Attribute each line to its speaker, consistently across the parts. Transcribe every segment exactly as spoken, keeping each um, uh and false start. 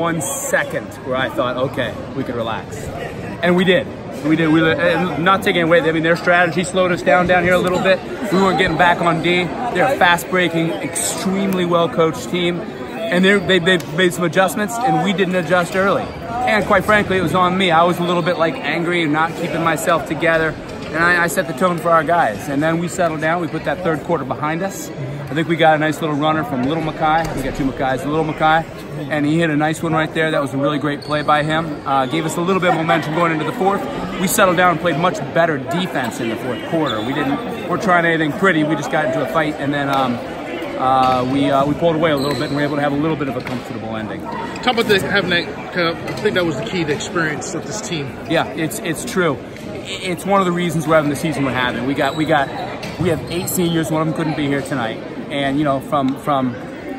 Speaker 1: one second where I thought, okay, we could relax. And we did. We did. We not taking away. I mean, their strategy slowed us down down here a little bit. We weren't getting back on D. They're a fast-breaking, extremely well-coached team, and they they made some adjustments, and we didn't adjust early. And quite frankly, it was on me. I was a little bit like angry and not keeping myself together, and I, I set the tone for our guys. And then we settled down. We put that third quarter behind us. I think we got a nice little runner from Little Mackay. We got two Mackays, Little Mackay, and he hit a nice one right there. That was a really great play by him. Uh, gave us a little bit of momentum going into the fourth. We settled down and played much better defense in the fourth quarter. We didn't, we're trying anything pretty. We just got into a fight, and then um, uh, we uh, we pulled away a little bit, and we were able to have a little bit of a comfortable ending.
Speaker 2: Talk about the, having that kind of, I think that was the key to experience of this team.
Speaker 1: Yeah, it's it's true. It's one of the reasons we're having the season we're having. We got we got we have eight seniors. One of them couldn't be here tonight. And you know, from from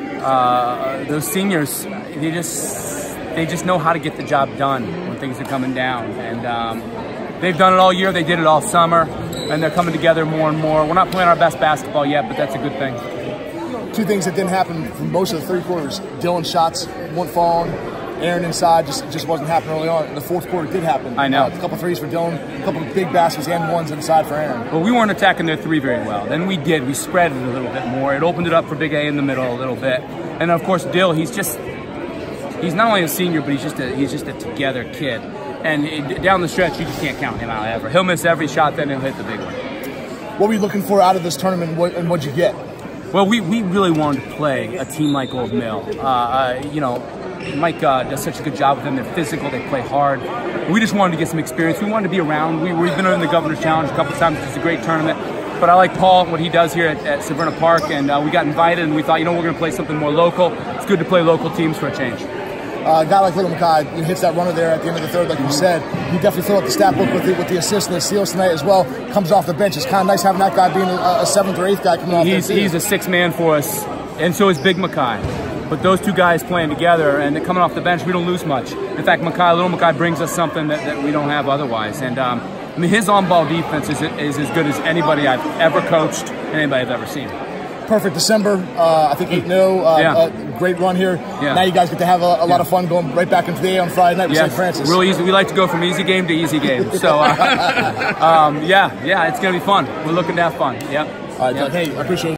Speaker 1: uh, those seniors, they just they just know how to get the job done when things are coming down. And um, they've done it all year. They did it all summer, and they're coming together more and more. We're not playing our best basketball yet, but that's a good thing.
Speaker 3: Two things that didn't happen for most of the three quarters: Dylan's shots weren't falling. Aaron inside just just wasn't happening early on. The fourth quarter did happen.
Speaker 1: I know.
Speaker 3: Uh, a couple threes for Dylan, a couple of big baskets and ones inside for Aaron.
Speaker 1: Well, we weren't attacking their three very well. Then we did. We spread it a little bit more. It opened it up for Big A in the middle a little bit. And of course, Dill, he's just he's not only a senior, but he's just a he's just a together kid. And it, down the stretch, you just can't count him out ever. He'll miss every shot, then he'll hit the big one.
Speaker 3: What were you looking for out of this tournament, and, what, and what'd you get?
Speaker 1: Well, we we really wanted to play a team like Old Mill. Uh, uh, you know. Mike uh, does such a good job with them. They're physical. They play hard. We just wanted to get some experience. We wanted to be around. We, we've been in the Governor's Challenge a couple times. It's a great tournament. But I like Paul, what he does here at, at Severna Park, and uh, we got invited, and we thought, you know, we're going to play something more local. It's good to play local teams for a change.
Speaker 3: Uh, a guy like Little Mackay hits that runner there at the end of the third, like you said. He definitely filled up the stat book with the, with the assist and the steals tonight as well. Comes off the bench. It's kind of nice having that guy being a, a seventh or eighth guy coming off.
Speaker 1: He's, he's a sixth man for us, and so is Big Mackay. But those two guys playing together and coming off the bench, we don't lose much. In fact, Mackay, Little Mackay brings us something that, that we don't have otherwise. And um, I mean, his on-ball defense is, is as good as anybody I've ever coached and anybody I've ever seen.
Speaker 3: Perfect December. Uh, I think eight oh. Uh,
Speaker 1: yeah.
Speaker 3: uh, great run here.
Speaker 1: Yeah.
Speaker 3: Now you guys get to have a, a lot yeah. of fun going right back into the A on Friday night with
Speaker 1: yeah.
Speaker 3: Saint Francis.
Speaker 1: Real easy. We like to go from easy game to easy game. So, uh, um, yeah, yeah, it's going to be fun. We're looking to have fun. Yep.
Speaker 3: All right,
Speaker 1: yep.
Speaker 3: Doug, hey, I appreciate it.